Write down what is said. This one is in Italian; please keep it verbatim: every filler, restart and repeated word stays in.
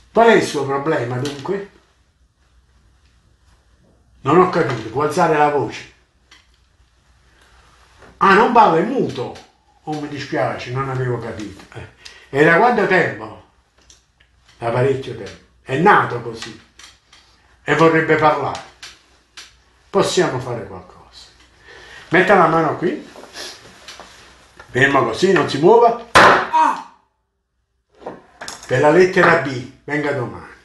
Qual è il suo problema dunque? Non ho capito, può alzare la voce. Ah, non parla, è muto. Oh, mi dispiace, non avevo capito. Eh. E da quanto tempo? Da parecchio tempo. È nato così. E vorrebbe parlare. Possiamo fare qualcosa. Metta la mano qui. Fermo così, non si muova. Ah! Per la lettera B, venga domani.